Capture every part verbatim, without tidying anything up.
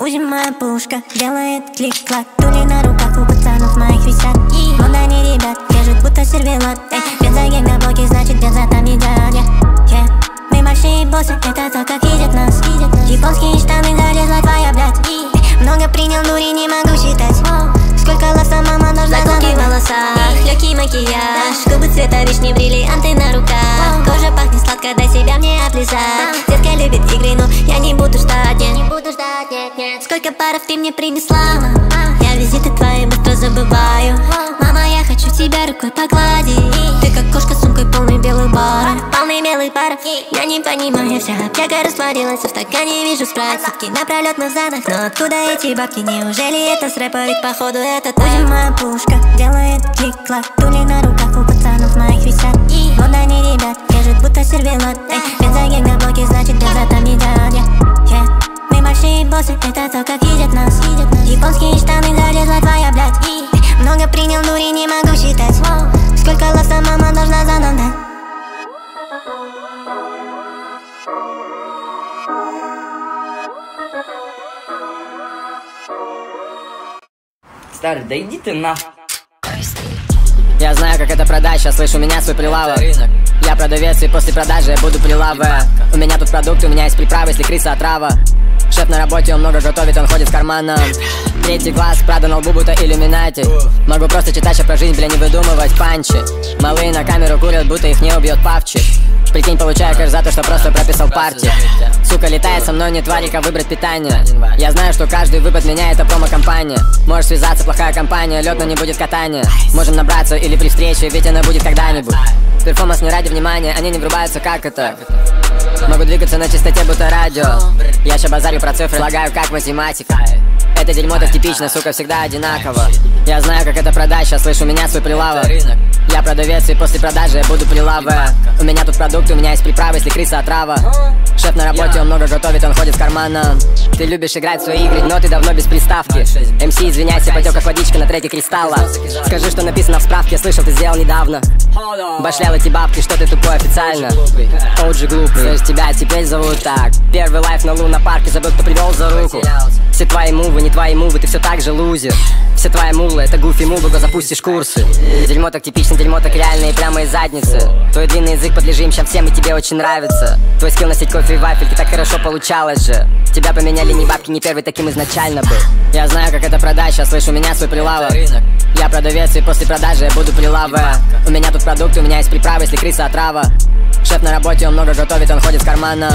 Будем моя пушка, делает клик-клак. Тули на руках у пацанов моих висят. Мода не ребят, режет будто сервелат. Эй, бензогек на блоке, значит бенза там не дядя. Yeah. Мы большие боссы, это то, как видят нас. Японские штаны, залезла твоя, блядь. Много принял, дури, не могу считать. Сколько ласта, мама, нужна заколки в волосах, легкий макияж, губы цвета вишни, бриллианты на руках. Кожа пахнет сладко, дай себя мне облизать. Детка любит игры, но я не буду ждать, нет. Не буду ждать, нет, нет. Сколько паров ты мне принесла? Я визиты твои быстро забываю. Мама, я хочу тебя рукой погладить. Ты как кошка с сумкой, полный белый бар. Полный белый пар. Я не понимаю, вся аптека растворилась. В стакане вижу спрайт, сутки напролет на задах. Но откуда эти бабки? Неужели это с рэпа? Ведь походу это Будем моя пушка, делает клик-клак. Тули на руках у пацанов моих висят. Мода не ребят, режет будто сервелат. Эй, бензогек на блоке, значит бенза там не дядя. Yeah. Мы большие боссы, это то, как видят нас. Японские штаны, залезла твоя, блядь. Много принял, дури, не могу считать. Сколько ласта, мама, должна задом дать. Старый, да иди ты нахуй. Я знаю, как это продать, сейчас слышу, у меня свой прилавок. Я продавец, и после продажи я буду прилавы. У меня тут продукты, у меня есть приправы, если крыса отрава. Шеф на работе, он много готовит, он ходит в карманом. Третий класс, Прада на лбу, будто иллюминати. Могу просто читать сейчас про жизнь, бля, не выдумывать панчи. Малые на камеру курят, будто их не убьет павчик. Прикинь, получаю кэш за то, что просто прописал партии. Сука летает со мной, не тварика, выбрать питание. Я знаю, что каждый выпад меня это промо-компания. Можешь связаться, плохая компания, лед, но не будет катания. Можем набраться или при встрече, ведь она будет когда-нибудь. Перформанс не ради внимания, они не врубаются, как это. Могу двигаться на чистоте, будто радио. Я ща базарю про цифры, лагаю как математика. Это дерьмо так типично, сука, всегда одинаково. Я знаю, как это продать, сейчас слышу, у меня свой прилавок. Я продавец, и после продажи я буду прилавы. У меня тут продукты, у меня есть приправы, если крыса отрава. Шеф на работе, он много готовит, он ходит в карманом. Ты любишь играть в свои игры, но ты давно без приставки. эм си, извиняйся, потек как водичка на треке Кристалла. Скажи, что написано в справке, я слышал, ты сделал недавно. Башлял эти бабки, что ты тупой официально. Оуджи глупый, то есть тебя теперь зовут так. Первый лайф на лунопарке, забыл, кто привел за руку. Все твои мувы, не твои мувы, ты все так же лузер. Все твои мулы, это гуфи мувы, го запустишь курсы. Дерьмо так типично, дерьмо так реальное и прямо из задницы. Твой длинный язык подлежим сейчас всем, и тебе очень нравится. Твой скилл носить кофе и вафельки, так хорошо получалось же. Тебя поменяли не бабки, не первый таким изначально был. Я знаю, как это продать, сейчас слышу, у меня свой прилавок. Я продавец, и после продажи я буду прилавы. У меня тут продукты, у меня есть приправы, если крыса отрава. Шеф на работе, он много готовит, он ходит в карманом.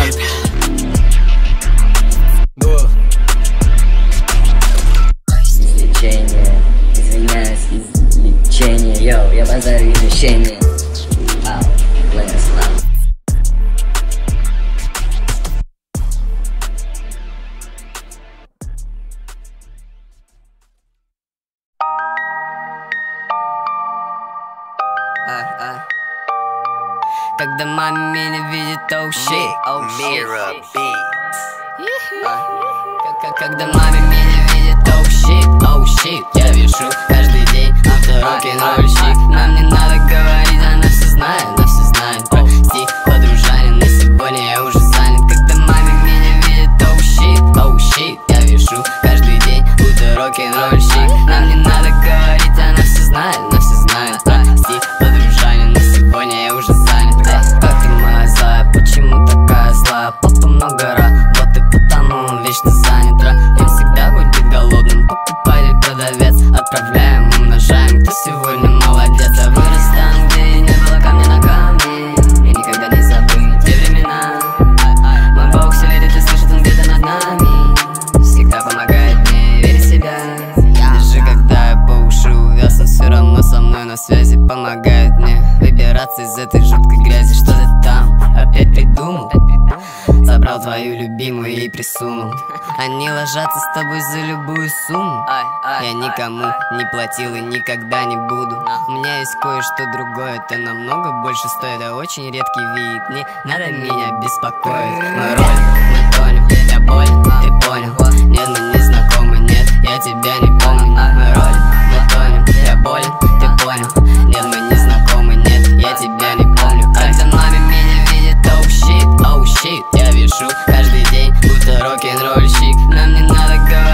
Излечение, извиняюсь, излечение. Йоу, я базарю излечение. Вау, Владислав. Когда мама меня видит, oh shit, oh shit. Когда мама меня видит, oh shit, oh shit. Я вешу каждый день авторок-н-ролльщик. Нам не надо говорить, она все знает, она все знает. Прости, подружанин, на сегодня я уже занят. Когда мама меня видит, oh shit, oh shit. Я вешу каждый день авторок-н-ролльщик. Нам не надо говорить, она все знает, она все знает. Прости, подружанин, на сегодня я уже занят. Как ты моя злая, почему такая злая? Папа много работы, потому он вечно занят. Я всегда будет голодным, покупатель, продавец. Отправляем, умножаем, кто сегодня молодец. Я вырос там, где не было камня на камне. И никогда не забыть те времена. Мой Бог все видит и слышит, он где-то над нами. Всегда помогает мне верить в себя. Даже когда я по уши увяз, он все равно со мной на связи. Помогает мне выбираться из этой жуткой грязи. Что ты там опять придумал? Забрал твою любимую и присунул. Они ложатся с тобой за любую сумму. Я никому не платил и никогда не буду. У меня есть кое-что другое, это намного больше стоит. Это очень редкий вид, не надо меня беспокоить. Мы ролик, мы тонем, я болен, ты понял. Нет, мы не знакомы, нет, я тебя не помню. Мы ролик, мы тонем, я болен, ты понял. Нет, мы не знакомы, нет, я тебя не помню. Когда мама меня видит, oh shit, oh shit. Я вешу каждый день, будто рок-н-ролльщик. Нам не надо говорить.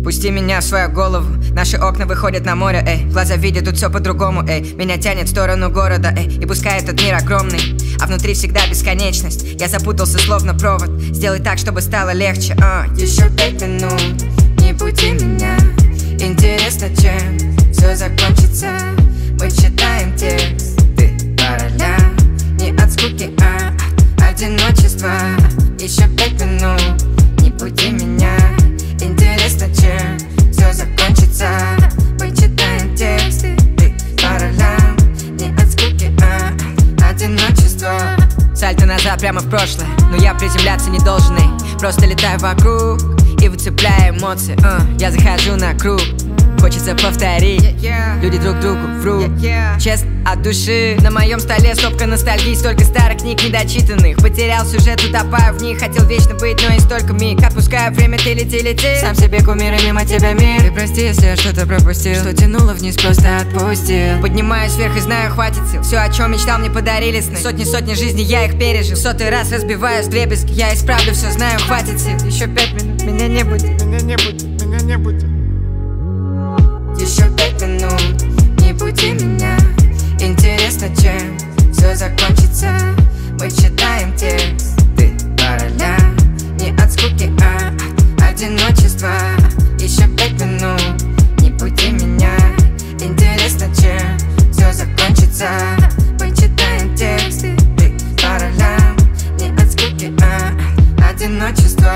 Пусти меня в свою голову. Наши окна выходят на море, эй. Глаза видят тут все по-другому, эй. Меня тянет в сторону города, эй. И пускай этот мир огромный, а внутри всегда бесконечность. Я запутался словно провод. Сделай так, чтобы стало легче, а. Еще пять минут, не буди меня. Интересно, чем все закончится. Мы читаем текст, ты по ролям. Не от скуки, а от одиночества. Еще пять минут, не буди меня. Интересно, чем все закончится. Мы читаем тексты, ты по ролям. Не от скуки, а от одиночества. Сальто назад прямо в прошлое, но я приземляться не должен, эй. Просто летаю вокруг и выцепляю эмоции, uh. Я захожу на круг, хочется повторить. yeah, yeah. Люди друг другу врут, yeah, yeah. Честно от души. На моем столе стопка ностальгии, столько старых книг недочитанных. Потерял сюжет, утопаю в них. Хотел вечно быть, но и столько миг. Отпускаю время, ты лети, лети. Сам себе кумир и мимо тебя мир. Ты прости, если я что-то пропустил. Что тянуло вниз, просто отпустил. Поднимаюсь вверх и знаю, хватит сил. Все, о чем мечтал, мне подарили сны. Сотни-сотни жизней я их пережил. Сотый раз разбиваюсь вдребезги. Я исправлю все, знаю, хватит сил. Еще пять минут, меня не будет. Меня не будет, меня не будет. Еще пять минут, не буди меня. Интересно, чем все закончится. Мы читаем текст, ты по ролям. Не от скуки, а от одиночества. Еще пять минут, не буди меня. Интересно, чем все закончится. Мы читаем тексты, ты по ролям. Не от скуки, а от одиночества.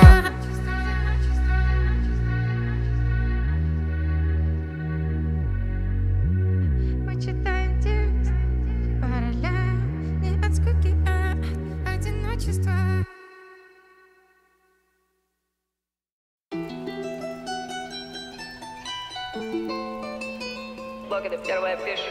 Блок — это первая пиша.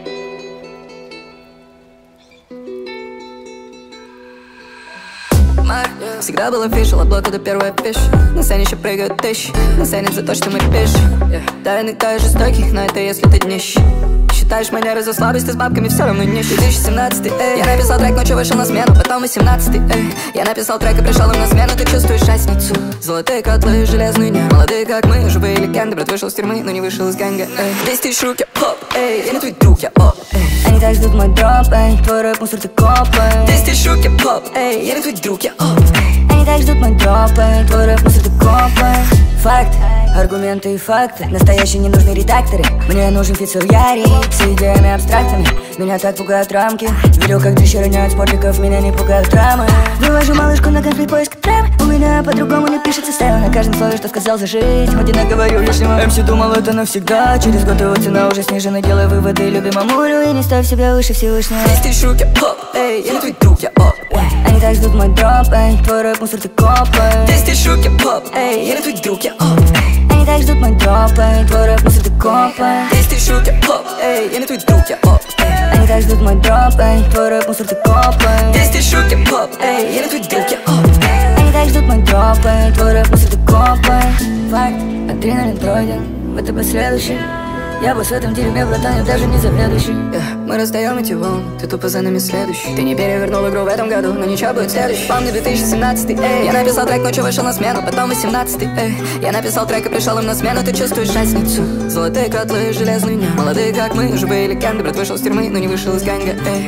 Всегда был офишал, а блок — это первая пиша. На сцене еще прыгают тысячи, на сцене за то, что мы пишем. yeah. Да, иногда я жестокий, но это если ты днищий. Считаешь манеры за слабость, ты с бабками все равно не две тысячи семнадцатый, эй. Я написал трек, ночью вышел на смену, потом восемнадцатый, эй. Я написал трек и пришел им на смену, ты чувствуешь разницу. Золотые котлы, железные не молодые, как мы, живые легенды. Брат вышел из тюрьмы, но не вышел из гэнга, эй. Десять тысяч рук, я поп, эй. Я не твой друг, я оп, эй. Они так ждут мой дроп, эй. Твой рэп мусор, ты коп, эй. Десять тысяч рук, я поп, эй. Я не твой друг, я оп, эй. Они так ждут мой дроп, эй. Твой рэп мусор, ты коп, эй. Факты, аргументы и факты. Настоящие не нужны редакторы. Мне нужен фит Сальери с идеями абстрактами. Меня так пугают рамки. Видел, как дыши роняют спортиков. Меня не пугают драмы. Вывожу малышку на конфликт, поиск драмы. У меня по-другому не пишется. Ставил на каждом слове, что сказал за жизнь. Хоть и наговорю лишнего. эм си думал, это навсегда. Через год его цена уже снижена. Делай выводы, люби мамулю. И не ставь себя выше Всевышнего. Десять тысяч рук, я поп, эй. Я не твой друг, я оп, эй. Они так ждут мой дроп, эй. Твой рэп мусор, ты коп, эй. Десять тысяч рук, я поп, эй. Я не твой друг, я оп, эй. Они так ждут мой дроп, эй. Твой рэп мусор, ты коп, эй. Десять тысяч рук, я поп, эй. Я не твой друг, я оп, эй. Они так ждут мой дроп, эй. Твой рэп мусор, ты коп, эй. Десять тысяч рук, я поп, эй. Я не твой друг, я оп, эй. Они так ждут мой дроп, эй. Твой рэп мусор, ты коп, эй. Факт, адреналин пройден, в ТБ следующий. Я босс в этом дерьме, братан, я даже не заведующий. yeah. Мы раздаем эти волны, ты тупо за нами следующий. Ты не перевернул игру в этом году, но ничего будет следующий. Помню две тысячи семнадцатый, эй. Я написал трек, ночью вышел на смену, потом восемнадцатый, эй. Я написал трек и пришел им на смену, ты чувствуешь разницу. Золотые котлы, железные не молодые, как мы, живые легенды. Брат вышел из тюрьмы, но не вышел из гэнга, эй.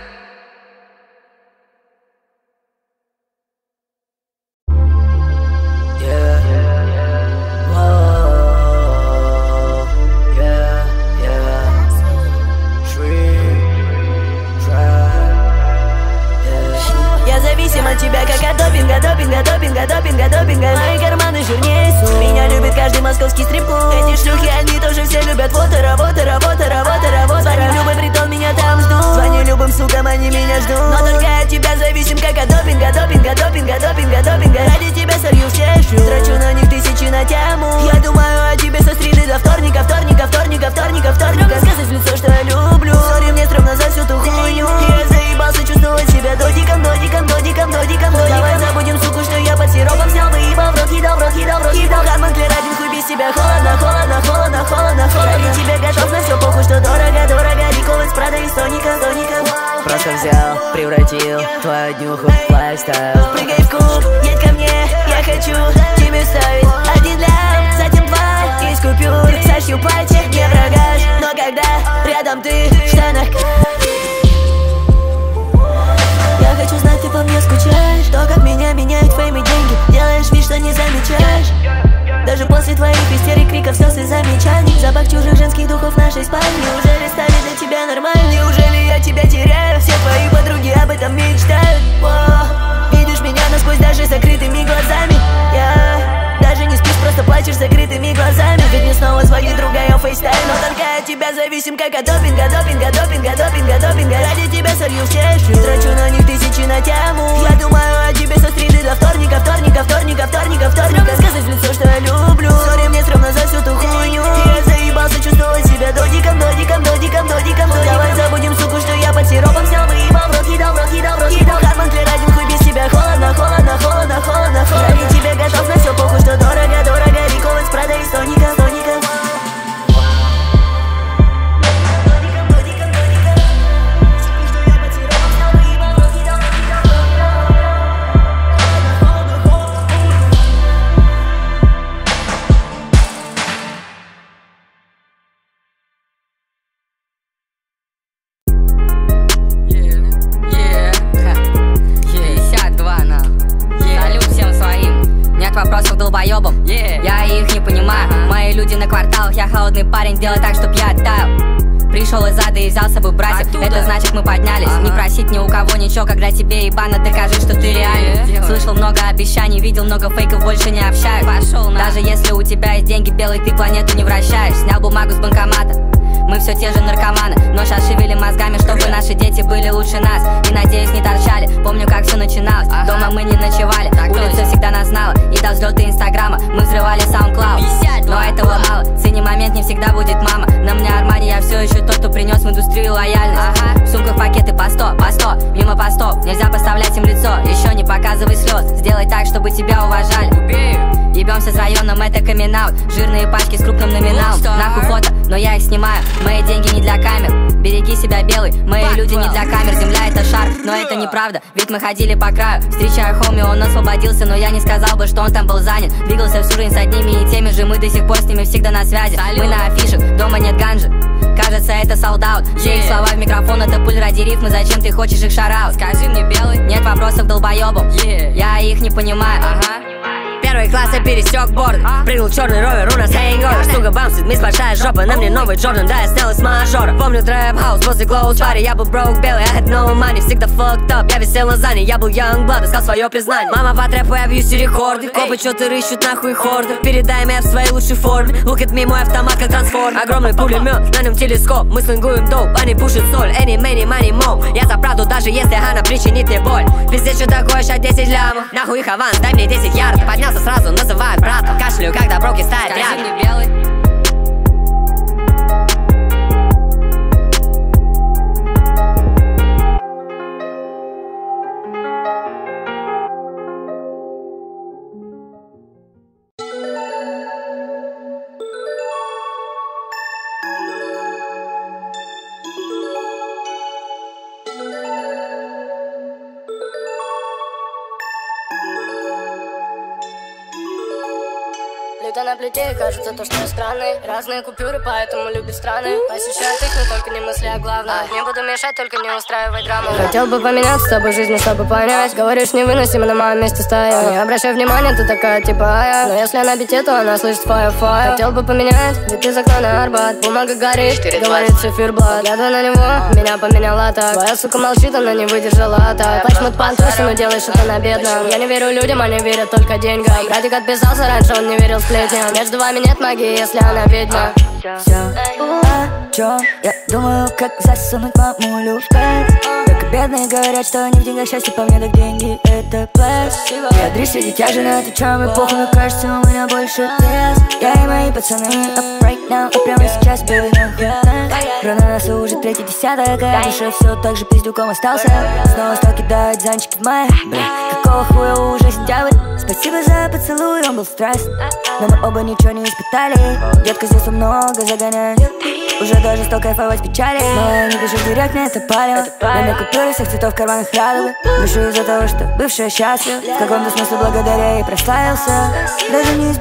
Тебя как от допинга, допинга, допинга, допинга, допинга. Мои карманы жирнее су. Меня любит каждый московский стрип-клуб. Эти шлюхи, они тоже все любят. Вот и работа, работа, работа, работа. Звоню в любой притон, меня там ждут. Звоню любым сукам, они меня ждут. Но только от тебя зависим, как от допинга, допинга, допинга, допинга, допинга. Ради тебя солью все шу. Трачу на них тысячи на тему. Я думаю о тебе со стрели до вторника, вторника, вторника, вторника, вторника. Сказать в лицо, что я люблю. Сори, мне стрёмно за всю ту хуйню. Я заебался чувствовать себя додиком, додиком, додиком, додиком, додиком. Давай забудем, суку, что я под сиропом снял. Выебал в рот, едал в рот, едал в рот, едал. Гарман клерадин, хуй без себя. Холодно, холодно, холодно, холодно, холодно. Ради тебя готов на все, похуй, что дорого, дорого. Николай с Прадо и Соника, Соника. Просто взял, превратил твою днюху в лайфстайл. Прыгай в куб, едь ко мне, я хочу тебе вставить один лям, затем два. Осью платье не врагаш, но когда рядом ты в штанах. Я хочу знать, ты по мне скучаешь. То, как меня меняют фейм и деньги. Делаешь вид, что не замечаешь. Даже после твоих истерик, криков, слез и замечаний. Запах чужих женских духов в нашей спальне. Неужели стали для тебя нормальны? Неужели я тебя теряю? Все твои подруги об этом мечтают. О, видишь меня насквозь даже закрытыми глазами. Я даже не спишь, просто плачешь закрытыми глазами. Ведь мне снова звонит другая фейстайм. Но только от тебя зависим, как от допинга, допинга, допинга, допинга, допинга. Ради тебя солью все шли, трачу на них тысячи на тему. Я думаю о тебе со стриды до вторника, вторника, вторника, вторника, вторника. Сказать в лицо, что я люблю. Сори, мне стрёмно за всю ту хуйню. Я заебался чувствовать себя додиком, додиком, додиком, додиком, додиком. Давай забудем, суку, что я под сиропом снял. Выебал в рот, едал в рот, едал в рот, едал. Хатман, один хуй без тебя. Холодно, холодно, холодно, холодно, холодно. Ради тебя готов на все, похуй, что дорого, дорого. Риковец, Прада и Соника, Соника. Вопросов долбоебам, yeah. Я их не понимаю. uh-huh. Мои люди на кварталах, я холодный парень. Сделай так, чтоб я оттаял. Пришел из ада и взял с собой братьев. Оттуда. Это значит мы поднялись. uh-huh. Не просить ни у кого ничего, когда тебе ебано, докажи, что ты реальный. yeah. Слышал много обещаний, видел много фейков, больше не общаюсь. Пошел на. Даже если у тебя есть деньги, белый, ты планету не вращаешь. Снял бумагу с банкомата. Мы все те же наркоманы, но сейчас шевелим мозгами, чтобы наши дети были лучше нас. И, надеюсь, не торчали. Помню, как все начиналось. ага. Дома мы не ночевали, так улица точно. Всегда нас знала. И до взлета инстаграма мы взрывали SoundCloud. Но этого мало, цени момент, не всегда будет мама. На мне Армани, я все еще тот, кто принес в индустрию лояльность. ага. В сумках пакеты по сто, по сто, мимо постов. Нельзя поставлять им лицо, еще не показывай слез. Сделай так, чтобы тебя уважали. Ебемся с районом, это камин-аут. Жирные пачки с крупным номиналом. Нахуй фото, но я их снимаю. Мои деньги не для камер. Береги себя, белый. Мои люди не для камер. Земля это шар, но это неправда. Ведь мы ходили по краю. Встречая хоми, он освободился, но я не сказал бы, что он там был занят. Двигался всю жизнь с одними и теми же. Мы до сих пор с ними всегда на связи. Мы на афишах, дома нет ганжи. Кажется, это солдат. Все их слова в микрофон, это пыль ради рифмы. Зачем ты хочешь их шараут? Скажи мне, белый. Нет вопросов долбоебам. yeah. Я их не понимаю. ага. Первый класс я пересек борд. Прыгнул черный ровер, у нас хейнгор. Сука, бамсит, мисс большая жопа. На мне новый Джордан, да, я снял из мажора. Помню трэп хаус после Close Party. Я был broke, белый, I had no money. Всегда fucked up, я висел на зане. Я был young blood, искал свое признание. Мама по трэпу, я бьюсь рекорды. Копы что-то рыщут, нахуй хорды. Передай меня в своей лучшей форме. Look at me, мой автомат как трансформ. Огромный пулемет, на нем телескоп. Мы слингуем доп, они пушат соль. Any, many, money, mo. Я за правду, даже если она причинит мне боль. Пиздец, что такое, ща десять лямов. Нахуй их аванс, дай мне десять ярдов. Поднялся сразу, называют братом. Кашляю, когда броки ставят рядом. Скажи мне, белый. Лето на плите, кажется то, что я странный. Разные купюры, поэтому любит страны. Посещают их, но только не мысли о главном. Не буду мешать, только не устраивай драму. Хотел бы поменяться с тобой жизнь, чтобы понять. Говоришь, невыносимо на моем месте стою. Не обращай внимания, ты такая типа я. Но если она битет, то она слышит фаер-фаер. Хотел бы поменять, ведь из окна на Арбат. Бумага горит, говорит циферблат. Глядя на него, меня поменяла так. Твоя сука молчит, она не выдержала так. Плачь мод пантусину, но делай что-то на бедном. Я не верю людям, они верят только деньгам. Братик отписался раньше, он не верил сплетням. Между вами нет магии, если она ведьма. Все, о чем я думаю, как засунуть мамулю в пять. Только бедные говорят, что они в деньгах счастье, по мне так деньги это плэс. Я дрищ среди тяжи, на это чем и похуй, кажется, у меня больше вес. Я и мои пацаны up right now, и прямо сейчас, baby, нахуй. Про нас уже третий десяток, а душе все так же пиздюком остался. Снова стал кидать зайчики в мае. Бля, какого хуя уже сентябрь. Спасибо за поцелуй, он был страстен, но мы оба ничего не испытали. Детка здесь много загоняет, уже даже стал кайфовать в печали. Но я не пишу в директ, мне это палево. Я на купюры всех цветов в карманах радуга. Дышу из-за того, что бывшая счастлива. В каком-то смысле благодаря ей прославился. Даже не из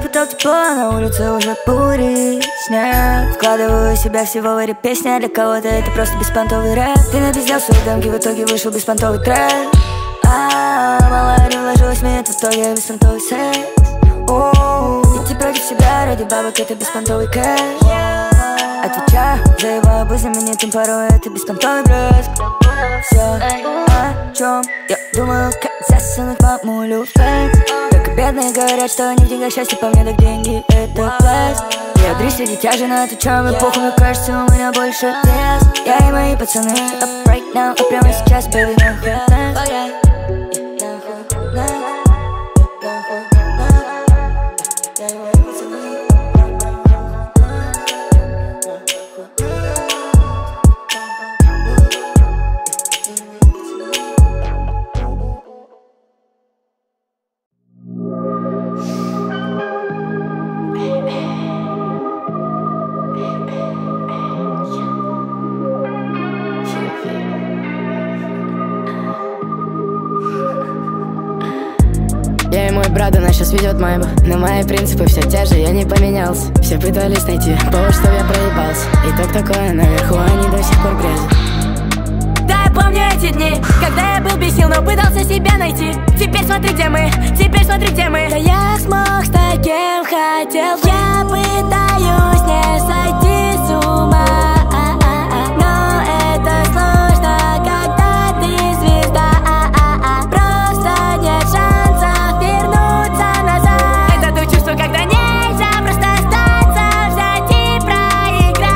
испытал тепло, на улице уже бурый снег. Вкладываю себя всего в эти песни, а для кого-то это просто беспонтовый рэп. Ты напиздел свои дамки, в итоге вышел беспонтовый трек. А, малая не вложилась в меня, в итоге беспонтовый секс. Идти против себя ради бабок — это беспонтовый кэш. Отвечаю, заебаю бы знаменитым, порой это беспонтовый блеск. Все, о чем я думаю, как засунуть мамулю в фэкс. Только бедные говорят, что они в деньгах счастье, по мне так деньги — это блеск. Я дрись среди тяжи, но отвечаю, мне похуй, мне кажется, у меня больше вес. Я и мои пацаны up right now, а прямо сейчас, baby, нахуй next. Я и мой брат, она сейчас ведет майбу, но мои принципы все те же, я не поменялся. Все пытались найти повод, что я проебался. Итог такой, наверху они до сих пор грязят. Да, я помню эти дни, когда я был бесил, но пытался себя найти. Теперь смотри, где мы, теперь смотри, где мы. Да я смог стать кем хотел. Я пытаюсь не сойти с ума, но это сложно, когда ты звезда. Просто нет шансов вернуться назад. Это то чувство, когда нельзя просто остаться, взять и проиграть.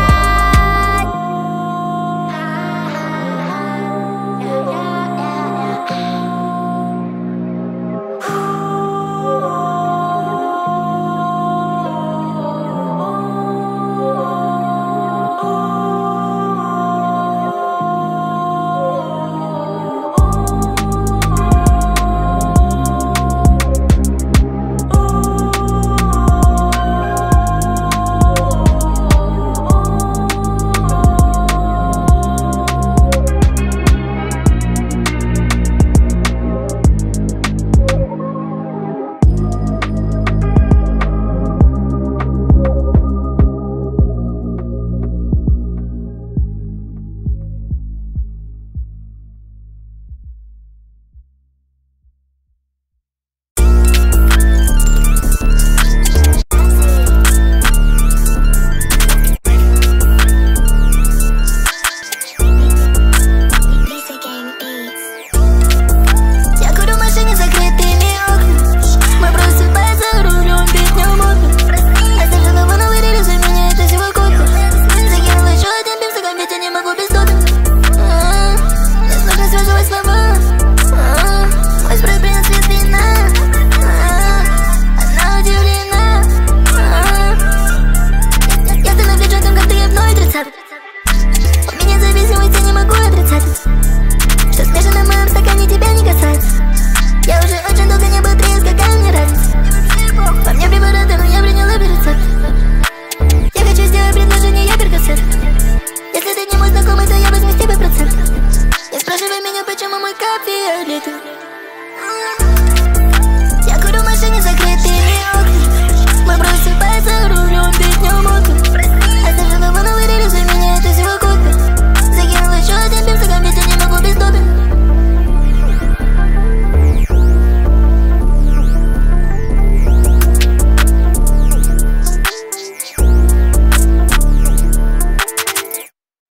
Осторожно, вон вырели за меня, это всего копия.